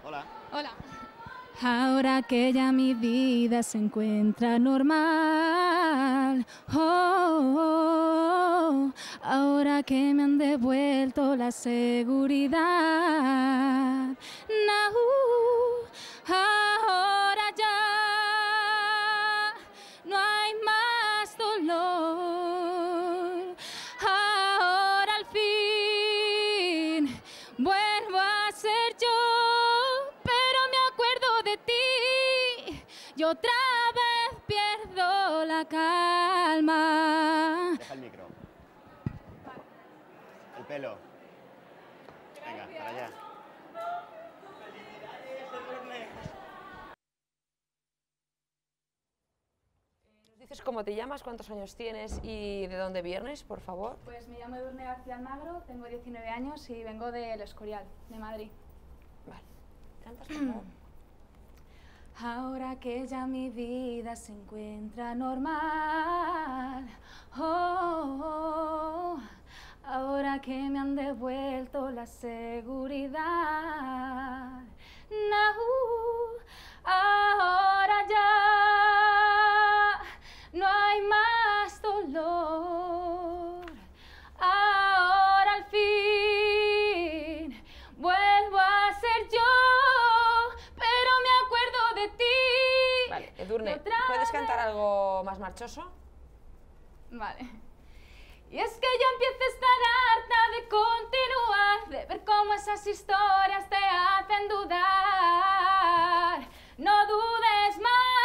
Hola. Hola. Ahora que ya mi vida se encuentra normal, ahora que me han devuelto la seguridad, ahora ya no hay más dolor, ahora al fin vuelvo a ser yo. Y otra vez pierdo la calma. Deja el micro. El pelo. Venga, para allá. ¿Nos dices cómo te llamas, cuántos años tienes y de dónde vienes, por favor? Pues me llamo Edurne García Almagro, tengo 19 años y vengo del Escorial, de Madrid. Vale. ¿Cantas, por favor? Ahora que ya mi vida se encuentra normal, ahora que me han devuelto la seguridad, ahora ya no hay más dolor, ahora al fin vuelvo a ser yo. Vale, Edurne, ¿puedes cantar algo más marchoso? Vale. Y es que yo empiezo a estar harta de continuar, de ver cómo esas historias te hacen dudar. No dudes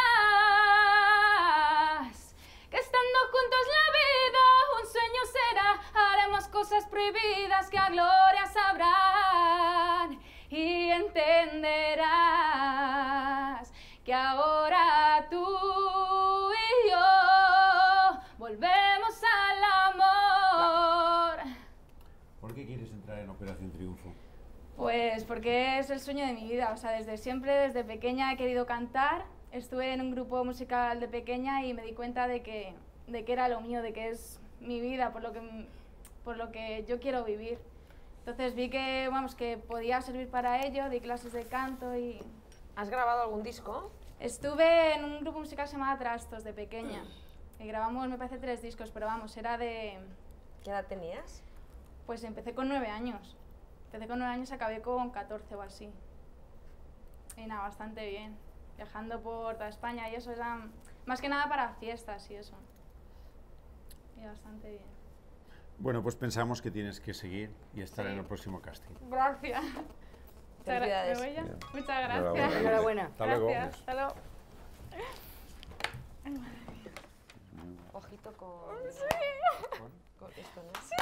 más, que estando juntos la vida un sueño será. Haremos cosas prohibidas que a gloria sabrán y entenderás que ahora tú y yo volvemos al amor. ¿Por qué quieres entrar en Operación Triunfo? Pues porque es el sueño de mi vida, o sea, desde siempre, desde pequeña he querido cantar. Estuve en un grupo musical de pequeña y me di cuenta de que era lo mío, de que es mi vida, por lo que yo quiero vivir. Entonces vi que, vamos, que podía servir para ello, di clases de canto y... ¿Has grabado algún disco? Estuve en un grupo musical que se llamaba Trastos, de pequeña. Y grabamos, me parece, 3 discos, pero vamos, era de... ¿Qué edad tenías? Pues empecé con 9 años. Empecé con 9 años y acabé con 14 o así. Y nada, bastante bien. Viajando por toda España y eso, era más que nada para fiestas y eso. Y bastante bien. Bueno, pues pensamos que tienes que seguir y estar Sí. en el próximo casting. Gracias. Felicidades. ¿Me voy ya? Muchas gracias. Enhorabuena. Enhorabuena. Hasta luego. Gracias. Hasta luego. Ojito con... Sí. con esto, ¿no? Sí.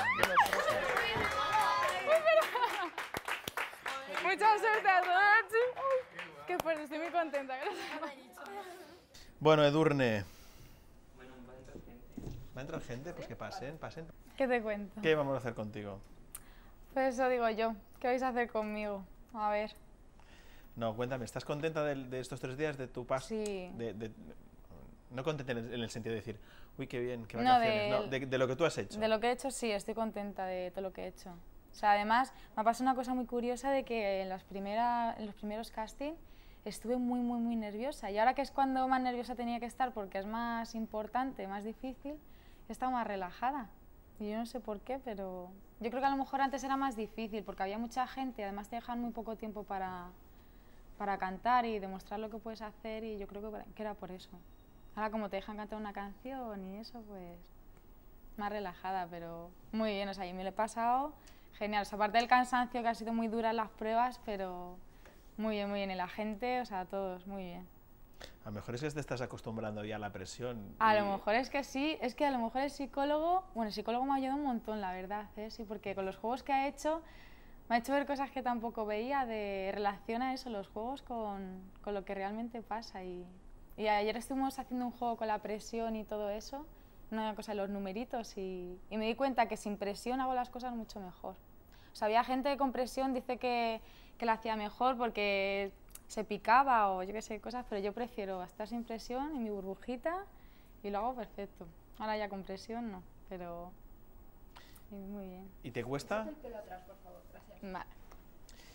Mucha suerte a todos. Qué fuerte, estoy muy contenta. Bueno, Edurne. ¿Va a entrar gente? Pues que pasen. ¿Qué te cuento? ¿Qué vamos a hacer contigo? Pues eso digo yo. ¿Qué vais a hacer conmigo? A ver. No, cuéntame, ¿estás contenta de estos 3 días de tu paso? Sí. No contenta en el sentido de decir, uy, qué bien, qué No, vacaciones. No, de lo que tú has hecho. De lo que he hecho, sí, estoy contenta de todo lo que he hecho. O sea, además, me ha pasado una cosa muy curiosa de que en los primeros castings estuve muy nerviosa. Y ahora que es cuando más nerviosa tenía que estar, porque es más importante, más difícil, he estado más relajada. Y yo no sé por qué, pero yo creo que a lo mejor antes era más difícil, porque había mucha gente y además te dejan muy poco tiempo para cantar y demostrar lo que puedes hacer, y yo creo que era por eso. Ahora como te dejan cantar una canción y eso, pues más relajada, pero muy bien, o sea, yo me lo he pasado genial. O sea, aparte del cansancio, que ha sido muy dura en las pruebas, pero muy bien, y la gente, o sea, todos, muy bien. A lo mejor es que te estás acostumbrando ya a la presión. A lo mejor es que sí, es que a lo mejor el psicólogo me ha ayudado un montón, la verdad, sí, porque con los juegos que ha hecho, me ha hecho ver cosas que tampoco veía, relaciona eso, los juegos con lo que realmente pasa. Y ayer estuvimos haciendo un juego con la presión y todo eso, una cosa de los numeritos, y me di cuenta que sin presión hago las cosas mucho mejor. O sea, había gente que con presión dice que la hacía mejor porque se picaba o yo qué sé, cosas, pero yo prefiero estar sin presión en mi burbujita y lo hago perfecto. Ahora ya con presión no, pero muy bien. ¿Y te cuesta? El pelo atrás, por favor, gracias. Vale.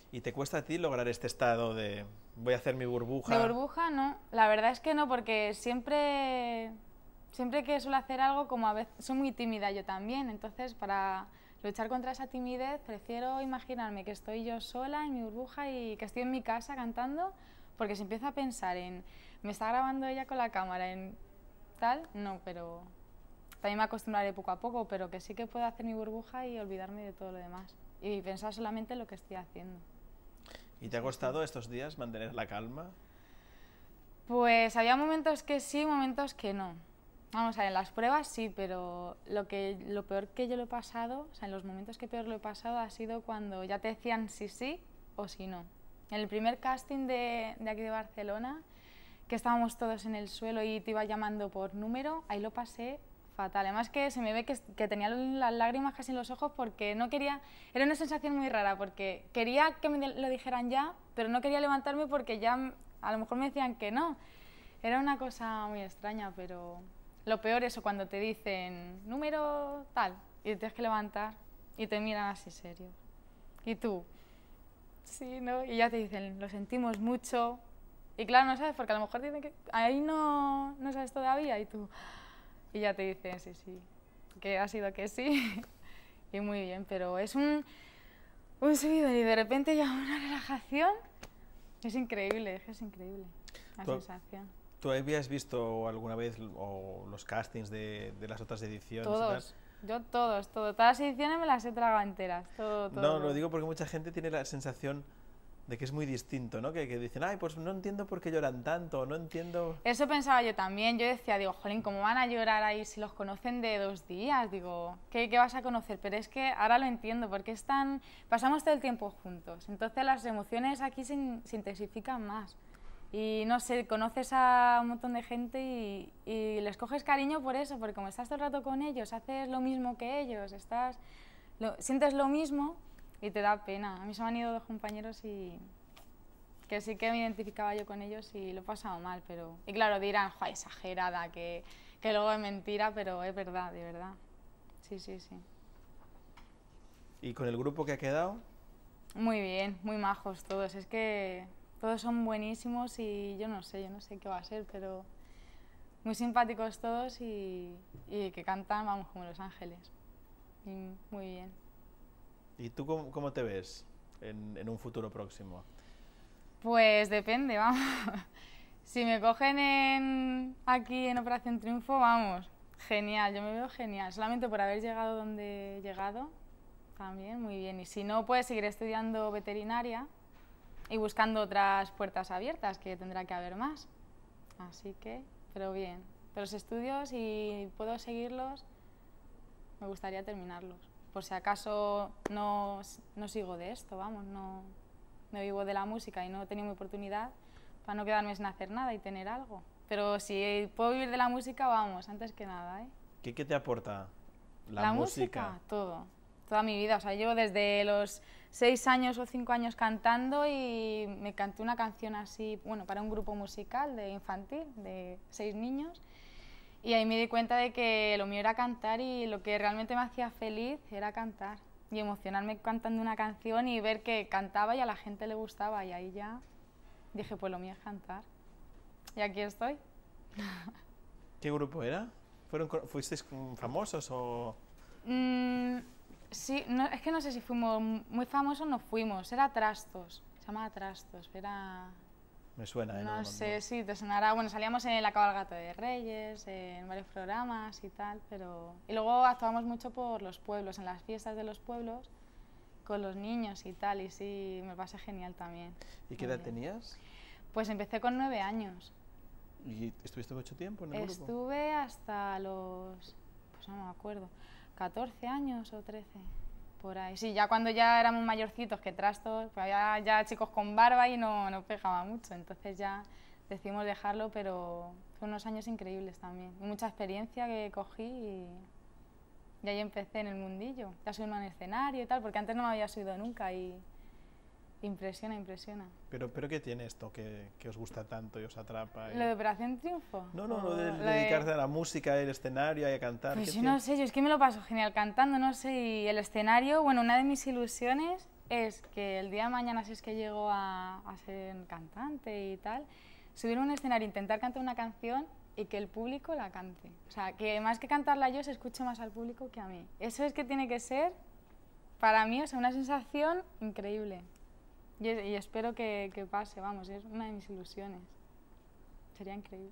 ¿Y te cuesta a ti lograr este estado de voy a hacer mi burbuja? De burbuja no, la verdad es que no, porque siempre que suelo hacer algo, como a veces soy muy tímida yo también, entonces para luchar contra esa timidez prefiero imaginarme que estoy yo sola en mi burbuja y que estoy en mi casa cantando, porque si empiezo a pensar en me está grabando ella con la cámara, en tal, no, pero también me acostumbraré poco a poco, pero que sí que puedo hacer mi burbuja y olvidarme de todo lo demás y pensar solamente en lo que estoy haciendo. ¿Y te ha costado estos días mantener la calma? Pues había momentos que sí, momentos que no. Vamos a ver, en las pruebas sí, pero lo peor que yo lo he pasado, o sea, en los momentos que peor lo he pasado ha sido cuando ya te decían si sí o si no. En el primer casting de aquí de Barcelona, que estábamos todos en el suelo y te iba llamando por número, ahí lo pasé fatal. Además que se me ve que tenía las lágrimas casi en los ojos porque no quería, era una sensación muy rara porque quería que me lo dijeran ya, pero no quería levantarme porque ya a lo mejor me decían que no. Era una cosa muy extraña, pero lo peor es cuando te dicen número tal y te tienes que levantar y te miran así serio. Y tú, sí, ¿no? Y ya te dicen, lo sentimos mucho. Y claro, no sabes, porque a lo mejor dicen que ahí no sabes todavía y tú... Y ya te dicen, sí, sí, que ha sido que sí. Y muy bien, pero es un subidón y de repente ya una relajación. Es increíble la sensación. ¿Tú habías visto alguna vez los castings de las otras ediciones? Todos, yo todas las ediciones me las he tragado enteras, todo. No, lo digo porque mucha gente tiene la sensación de que es muy distinto, ¿no? Que dicen, ay, pues no entiendo por qué lloran tanto, no entiendo... Eso pensaba yo también, yo decía, digo, jolín, ¿cómo van a llorar ahí si los conocen de 2 días? Digo, ¿qué vas a conocer? Pero es que ahora lo entiendo, porque pasamos todo el tiempo juntos, entonces las emociones aquí se intensifican más. Y no sé, conoces a un montón de gente y les coges cariño por eso, porque como estás todo el rato con ellos, haces lo mismo que ellos, sientes lo mismo y te da pena. A mí se me han ido 2 compañeros y que sí que me identificaba yo con ellos y lo he pasado mal, pero... Y claro, dirán, ¡joder, exagerada, que luego es mentira, pero es verdad, de verdad. Sí. ¿Y con el grupo que ha quedado? Muy bien, muy majos todos, es que... Todos son buenísimos y yo no sé qué va a ser, pero muy simpáticos todos y que cantan, vamos, como Los Ángeles. Y muy bien. ¿Y tú cómo te ves en un futuro próximo? Pues depende, vamos. Si me cogen aquí en Operación Triunfo, vamos, genial, yo me veo genial. Solamente por haber llegado donde he llegado, también muy bien. Y si no, pues seguiré estudiando veterinaria y buscando otras puertas abiertas, que tendrá que haber más. Así que, pero bien. Pero los estudios, si puedo seguirlos, me gustaría terminarlos. Por si acaso no sigo de esto, vamos, no vivo de la música y no he tenido mi oportunidad, para no quedarme sin hacer nada y tener algo. Pero si puedo vivir de la música, vamos, antes que nada, ¿eh? ¿Qué te aporta la música? Todo. Toda mi vida, o sea, llevo desde los 6 años o 5 años cantando y me canté una canción así, bueno, para un grupo musical de infantil, de 6 niños, y ahí me di cuenta de que lo mío era cantar y lo que realmente me hacía feliz era cantar y emocionarme cantando una canción y ver que cantaba y a la gente le gustaba y ahí ya dije, pues lo mío es cantar y aquí estoy. ¿Qué grupo era? ¿Fuisteis famosos o...? Sí, es que no sé si fuimos muy famosos, no fuimos, era Trastos, se llamaba Trastos, era... Me suena, ¿eh? No sé, sí, te sonará, bueno, salíamos en la cabalgata de Reyes, en varios programas y tal, pero... Y luego actuábamos mucho por los pueblos, en las fiestas de los pueblos, con los niños y tal, y sí, me pasé genial también. ¿Y qué edad tenías? Pues empecé con 9 años. ¿Y estuviste mucho tiempo en el grupo? Estuve hasta los... pues no me acuerdo... 14 años o 13, por ahí. Sí, ya cuando ya éramos mayorcitos que Trastos, pues había ya chicos con barba y no pegaba mucho, entonces ya decidimos dejarlo, pero fue unos años increíbles también. Y mucha experiencia que cogí y ahí empecé en el mundillo. Ya subí en un escenario y tal, porque antes no me había subido nunca y impresiona. ¿Pero qué tiene esto que os gusta tanto y os atrapa? ¿Lo de Operación Triunfo? No, lo de dedicarse a la música, el escenario y a cantar. Pues yo no sé, yo es que me lo paso genial cantando, no sé, y el escenario, bueno, una de mis ilusiones es que el día de mañana, si es que llego a ser cantante y tal, subir a un escenario, intentar cantar una canción y que el público la cante. O sea, que más que cantarla yo, se escuche más al público que a mí. Eso es que tiene que ser, para mí, o sea, una sensación increíble. Y espero que pase, vamos, es una de mis ilusiones. Sería increíble.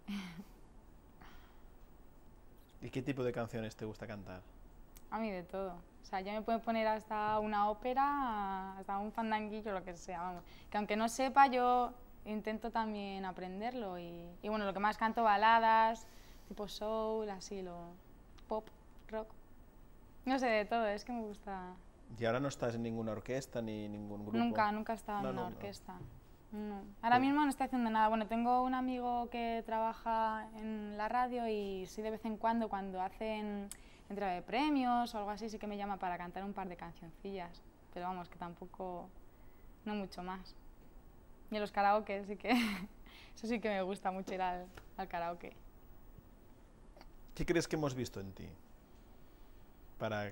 ¿Y qué tipo de canciones te gusta cantar? A mí de todo. O sea, yo me puedo poner hasta una ópera, hasta un fandanguillo, lo que sea, vamos. Que aunque no sepa, yo intento también aprenderlo. Y bueno, lo que más canto, baladas, tipo soul, así, pop, rock. No sé, de todo, es que me gusta. ¿Y ahora no estás en ninguna orquesta ni ningún grupo? Nunca he estado en una orquesta. No. Ahora mismo no estoy haciendo nada. Bueno, tengo un amigo que trabaja en la radio y sí de vez en cuando hacen entrega de premios o algo así, sí que me llama para cantar un par de cancioncillas. Pero vamos, que tampoco, no mucho más. Y en los karaoke sí que, eso sí que me gusta mucho ir al karaoke. ¿Qué crees que hemos visto en ti? Para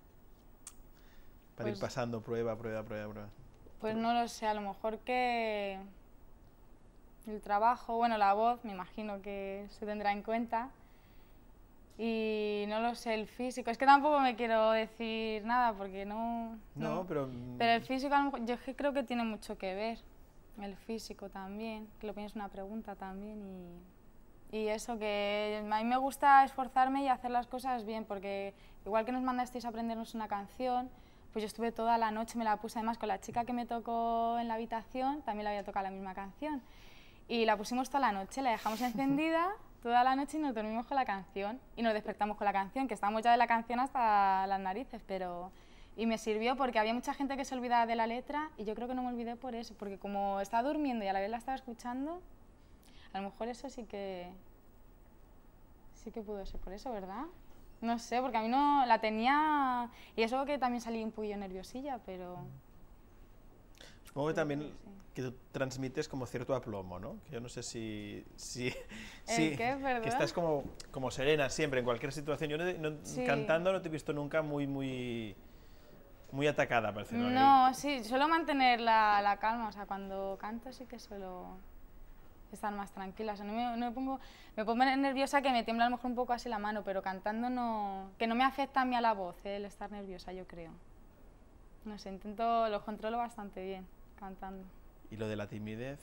Pues, ir pasando prueba. Pues no lo sé, a lo mejor que el trabajo, bueno, la voz, me imagino que se tendrá en cuenta. Y no lo sé, el físico, es que tampoco me quiero decir nada porque no... Pero el físico, a lo mejor, yo es que creo que tiene mucho que ver, el físico también, que lo pones una pregunta también y eso, que a mí me gusta esforzarme y hacer las cosas bien, porque igual que nos mandasteis a aprendernos una canción, pues yo estuve toda la noche, me la puse además con la chica que me tocó en la habitación, también le había tocado la misma canción, y la pusimos toda la noche, la dejamos encendida toda la noche y nos dormimos con la canción, y nos despertamos con la canción, que estábamos ya de la canción hasta las narices, pero... Y me sirvió porque había mucha gente que se olvidaba de la letra, y yo creo que no me olvidé por eso, porque como estaba durmiendo y a la vez la estaba escuchando, a lo mejor eso sí que pudo ser por eso, ¿verdad? No sé, porque a mí no la tenía... Y eso que también salí un poquillo nerviosilla, pero... Supongo que también sí. que tú transmites como cierto aplomo, ¿no? Que yo no sé si ¿Qué? ¿Perdón? Que estás como serena siempre, en cualquier situación. Yo Sí. cantando no te he visto nunca muy atacada, parece. No, sí, suelo mantener la calma, o sea, cuando canto sí que suelo estar más tranquila, o sea, me pongo nerviosa, que me tiembla a lo mejor un poco así la mano, pero cantando no, que no me afecta a mí a la voz, el estar nerviosa, yo creo. No sé, lo controlo bastante bien cantando. ¿Y lo de la timidez?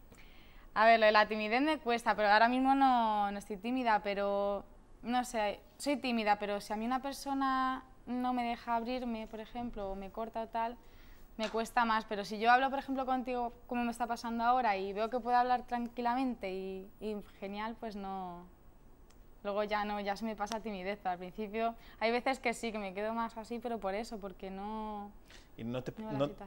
A ver, lo de la timidez me cuesta, pero ahora mismo no estoy tímida, pero no sé, soy tímida, pero si a mí una persona no me deja abrirme, por ejemplo, o me corta o tal, me cuesta más, pero si yo hablo, por ejemplo, contigo, como me está pasando ahora, y veo que puedo hablar tranquilamente y genial, pues no... Luego ya se me pasa timidez. Al principio hay veces que sí, que me quedo más así, pero por eso, porque no... ¿Y no te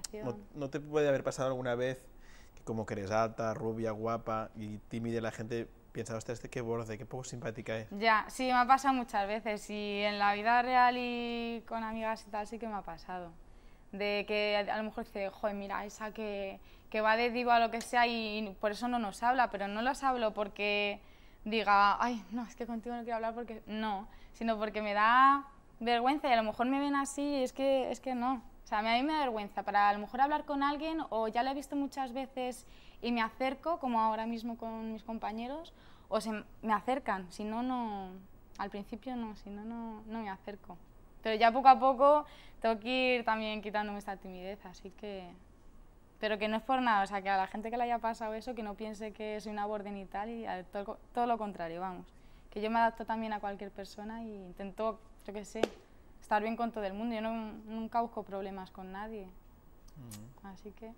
puede haber pasado alguna vez que como que eres alta, rubia, guapa y tímida, la gente piensa, hostia, qué borde, qué poco simpática es? Ya, sí, me ha pasado muchas veces, y en la vida real y con amigas y tal sí que me ha pasado. De que a lo mejor dice, joder, mira, esa que va de diva o lo que sea y por eso no nos habla, pero no los hablo porque diga, ay, no, es que contigo no quiero hablar porque no, sino porque me da vergüenza y a lo mejor me ven así y es que no. O sea, a mí me da vergüenza para a lo mejor hablar con alguien, o ya lo he visto muchas veces y me acerco, como ahora mismo con mis compañeros, o me acercan, si no, al principio no, si no me acerco. Pero ya poco a poco tengo que ir también quitándome esta timidez, así que... Pero que no es por nada, o sea, que a la gente que le haya pasado eso, que no piense que soy una borden y tal, y todo lo contrario, vamos. Que yo me adapto también a cualquier persona y intento, yo qué sé, estar bien con todo el mundo. Yo nunca busco problemas con nadie, así que...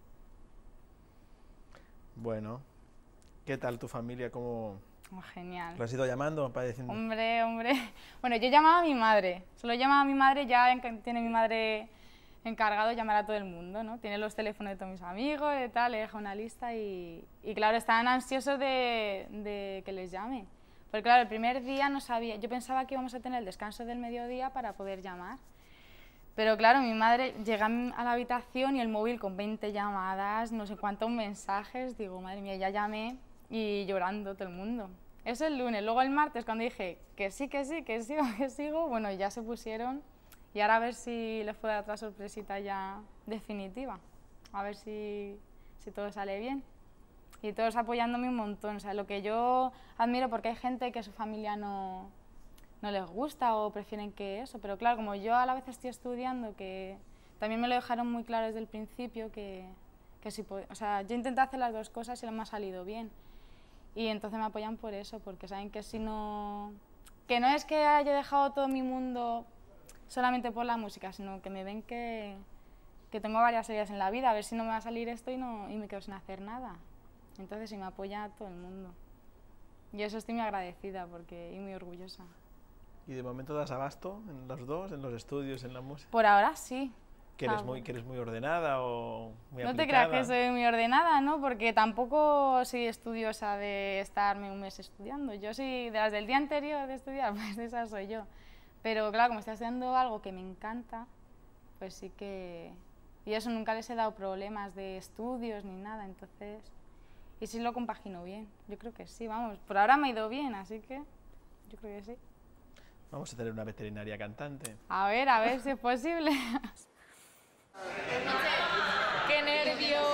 Bueno, ¿qué tal tu familia? ¿Cómo...? Genial. ¿Lo has ido llamando para decir? Hombre. Bueno, yo llamaba a mi madre. Solo llamaba a mi madre, ya tiene mi madre encargado de llamar a todo el mundo, ¿no? Tiene los teléfonos de todos mis amigos y tal, le deja una lista y claro, estaban ansiosos de que les llame. Porque claro, el primer día no sabía, yo pensaba que íbamos a tener el descanso del mediodía para poder llamar. Pero claro, mi madre llega a la habitación y el móvil con 20 llamadas, no sé cuántos mensajes, digo, madre mía, ya llamé y llorando todo el mundo. Eso el lunes. Luego el martes, cuando dije que sí, bueno, ya se pusieron Y ahora a ver si les puedo dar otra sorpresita ya definitiva. A ver si todo sale bien. Y todos apoyándome un montón. O sea, lo que yo admiro, porque hay gente que su familia no les gusta o prefieren que eso. Pero claro, como yo a la vez estoy estudiando, que también me lo dejaron muy claro desde el principio, que si o sea, yo intenté hacer las dos cosas y me ha salido bien. Y entonces me apoyan por eso, porque saben que si no... Que no es que haya dejado todo mi mundo solamente por la música, sino que me ven que tengo varias ideas en la vida, a ver si no me va a salir esto y me quedo sin hacer nada. Entonces sí me apoya a todo el mundo. Y eso estoy muy agradecida y muy orgullosa. ¿Y de momento das abasto en los dos, en los estudios, en la música? Por ahora sí. ¿Que eres muy ordenada o muy aplicada? No te creas que soy muy ordenada, ¿no? Porque tampoco soy estudiosa de estarme un mes estudiando. Yo soy de las del día anterior de estudiar, pues esa soy yo. Pero claro, como estoy estudiando algo que me encanta, pues sí que... Y eso, nunca les he dado problemas de estudios ni nada, entonces... Y sí lo compagino bien, yo creo que sí, vamos. Por ahora me ha ido bien, así que yo creo que sí. Vamos a tener una veterinaria cantante. A ver si es posible. ¡Qué nervios!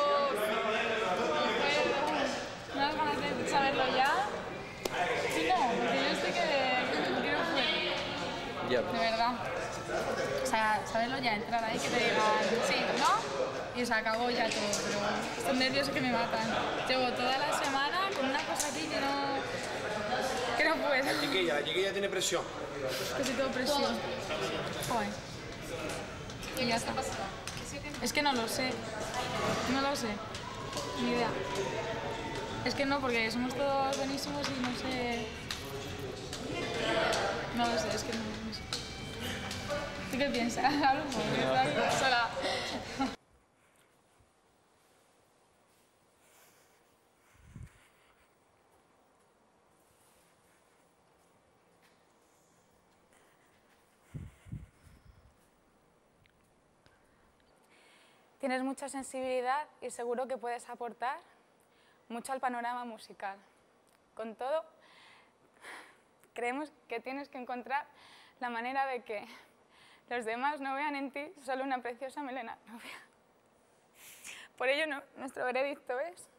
¿No das ganas de saberlo ya? Sí, no, porque yo estoy que no fue. Ya. De verdad. O sea, saberlo ya, entrar ahí, que te digan sí, ¿no? Y se acabó ya todo, pero estos nervios que me matan. Llevo toda la semana con una cosa aquí que no puedo. La chiquilla tiene presión. Casi todo presión. Joder. Y ya está. Es que no lo sé. No lo sé. Ni idea. Es que no, porque somos todos buenísimos y no sé... No lo sé, es que no sé. ¿Tú qué piensas? Hablo un poco, estoy sola. Tienes mucha sensibilidad y seguro que puedes aportar mucho al panorama musical. Con todo, creemos que tienes que encontrar la manera de que los demás no vean en ti solo una preciosa melena rubia. Por ello, nuestro veredicto es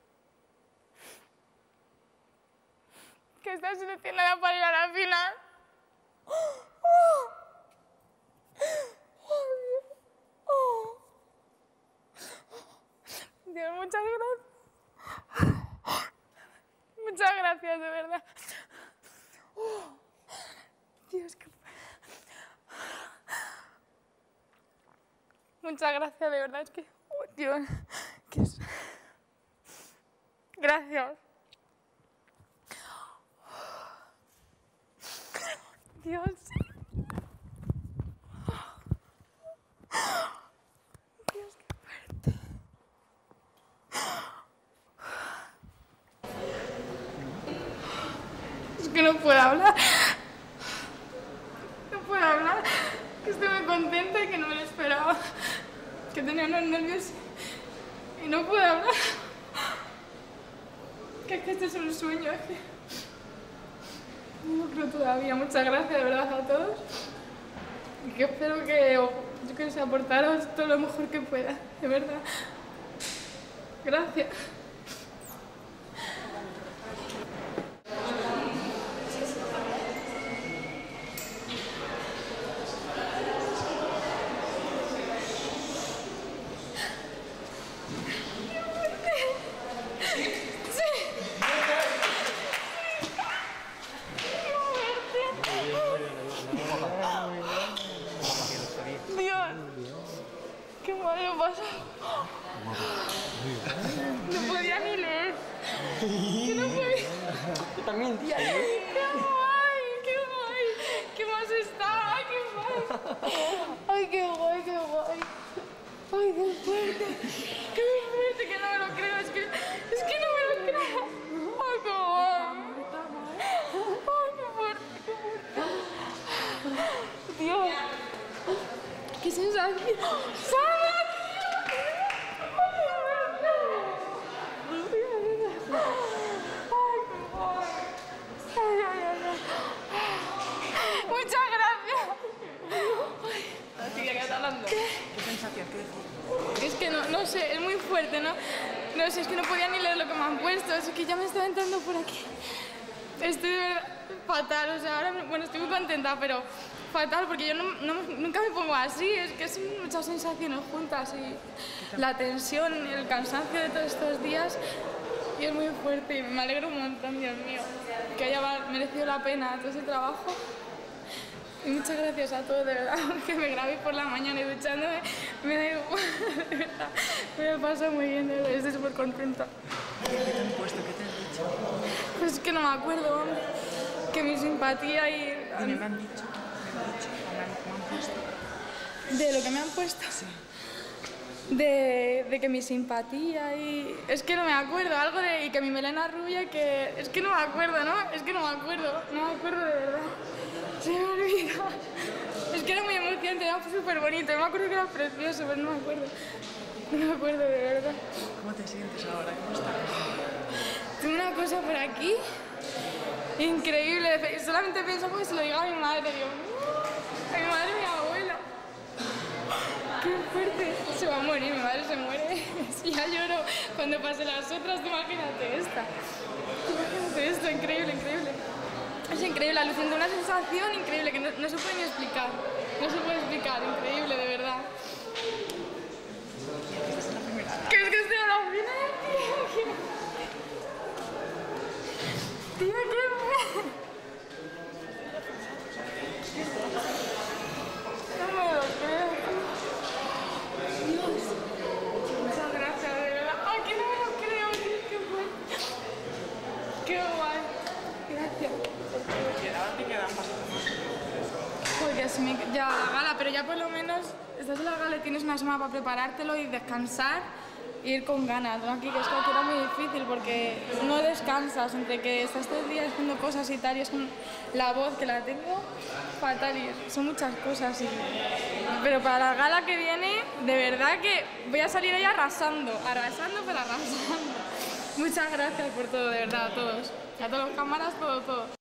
que estás seleccionada para ir a la final. Dios, muchas gracias. Muchas gracias, de verdad. Dios, qué... Muchas gracias, de verdad, es que... Oh, Dios, ¿qué es? Gracias. Dios. Dios, qué fuerte. Es que no puedo hablar. No puedo hablar. Que estoy muy contenta y que no me lo esperaba. Que tenía unos nervios y no puedo hablar. Que es que este es un sueño. Es que no creo todavía. Muchas gracias de verdad a todos. Y que espero que, yo que sé, aportaros todo lo mejor que pueda. De verdad. Gracias. Qué mal lo pasa. No podía ni leer. Que no podía. Yo también, tía. ¡Qué guay! ¡Qué guay! ¡Qué más está! ¡Ay, qué guay! ¡Ay, qué guay, qué guay! ¡Ay, qué fuerte! ¡Qué fuerte! Que no me lo creo. Es que no me lo creo. ¡Ay, qué guay! ¡Ay, qué fuerte! ¡Qué fuerte! ¡Dios! ¡Qué sensación! ¡Sara! Muchas gracias. No sé, es que no podía ni leer lo que me han puesto, es que ya me estaba entrando por aquí. Estoy de verdad fatal, o sea, ahora, bueno, estoy muy contenta, pero fatal, porque yo nunca me pongo así, es que son muchas sensaciones juntas y la tensión, el cansancio de todos estos días, y es muy fuerte y me alegro un montón, Dios mío, que haya merecido la pena todo ese trabajo. Y muchas gracias a todos, de verdad, que me grabéis por la mañana y duchándome, me da igual, de verdad, me lo paso muy bien, de verdad, estoy súper contenta. ¿Qué te han puesto? ¿Qué te han dicho? Pues es que no me acuerdo, hombre, que mi simpatía y... Dime, me han dicho, me han puesto. ¿De lo que me han puesto? Sí. De que mi simpatía y... Es que no me acuerdo, algo de... Y que mi melena rubia, que... Es que no me acuerdo, ¿no? Es que no me acuerdo de verdad. Se me olvida. Es que era muy emocionante, era súper bonito. Yo me acuerdo que era precioso, pero no me acuerdo. No me acuerdo de verdad. ¿Cómo te sientes ahora? ¿Cómo estás? Tengo una cosa por aquí increíble. Solamente pienso que se lo diga a mi madre. Digo, a mi madre y a mi abuela. ¡Qué fuerte! Se va a morir, mi madre se muere. Si ya lloro cuando pase las otras, imagínate esta. Imagínate esto, increíble, increíble. Es increíble, alucinante, una sensación increíble que no se puede ni explicar. No se puede explicar, increíble, de verdad. ¿Qué es que estoy a la final? Tío, ¿qué? No me lo creo. Dios. Muchas gracias, de verdad. Ay, que no me lo creo, tío, qué bueno. Qué guay. Gracias. Te quedan bastante. Porque si me... Ya la gala, pero ya por lo menos estás en la gala y tienes una semana para preparártelo y descansar e ir con ganas, ¿no? Aquí que es que era muy difícil porque no descansas entre que estás todo el día haciendo cosas y tal y es con la voz que la tengo fatal y son muchas cosas pero para la gala que viene de verdad que voy a salir ahí arrasando pero arrasando. Muchas gracias por todo, de verdad, a todos, las cámaras, todo.